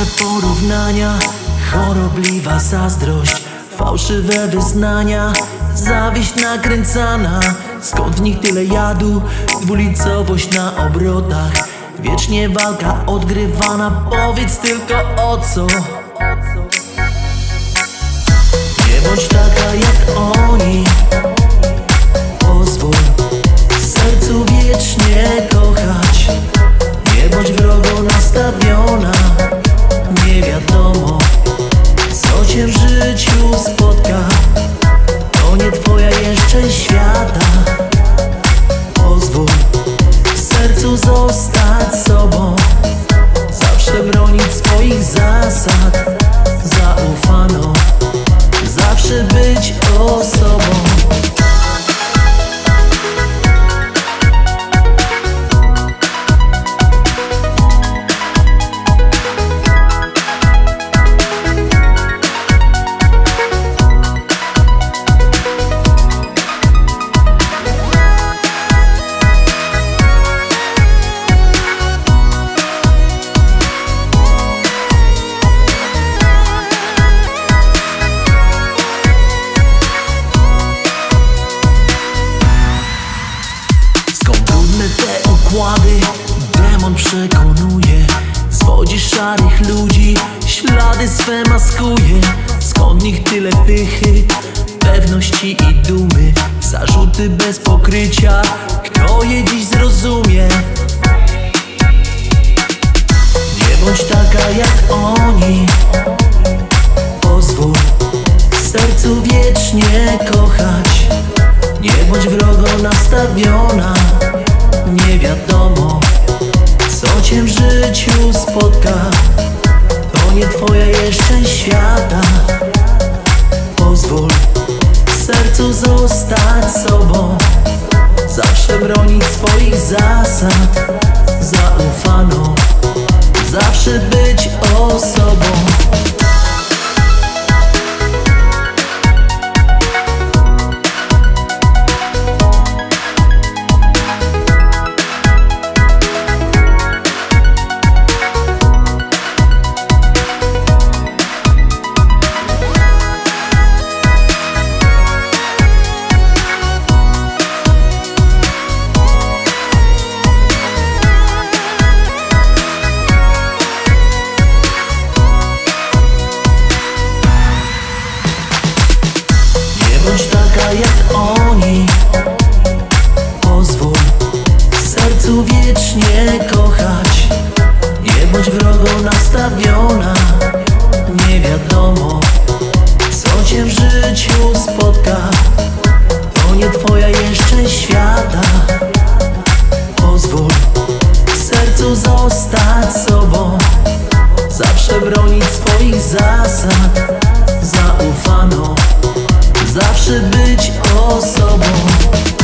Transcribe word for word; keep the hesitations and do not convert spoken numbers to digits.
porównania, chorobliwa zazdrość, fałszywe wyznania, zawiść nakręcana. Skąd w nich tyle jadu, dwulicowość na obrotach, wiecznie walka odgrywana. Powiedz tylko o co. Nie bądź taka jak oni, pozwól sercu wiecznie kochać. Nie bądź wrogo nastawiona, nie wiadomo co cię w życiu spotka. To nie twoja jeszcze świata. Pozwól sercu zostać sobą, zawsze bronić swoich zasad. Zaufano, zawsze być osobą. Te układy demon przekonuje, zwodzi szarych ludzi, ślady swe maskuje. Skąd w nich tyle pychy, pewności i dumy, zarzuty bez pokrycia, kto je dziś zrozumie? Nie bądź taka jak oni, pozwól sercu wiecznie kochać. Nie bądź wrogo nastawiona, nie wiadomo co cię w życiu spotka. To nie twoja jeszcze świata. Pozwól sercu zostać sobą, zawsze bronić swoich zasad. Zaufano, zawsze być osobą. Bądź taka jak oni, pozwól sercu wiecznie kochać. Nie bądź wrogo nastawiona, nie wiadomo co cię w życiu spotka. To nie twoja jeszcze świata. Pozwól sercu zostać sobą, zawsze bronić swoich zasad. Zaufano, zawsze być osobą.